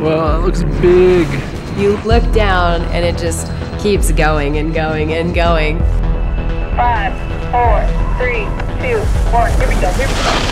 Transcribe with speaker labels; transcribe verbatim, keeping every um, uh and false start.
Speaker 1: Wow, it looks big.
Speaker 2: You look down and it just keeps going and going and going.
Speaker 3: Five, four, three, two, one. Here we go, here we go.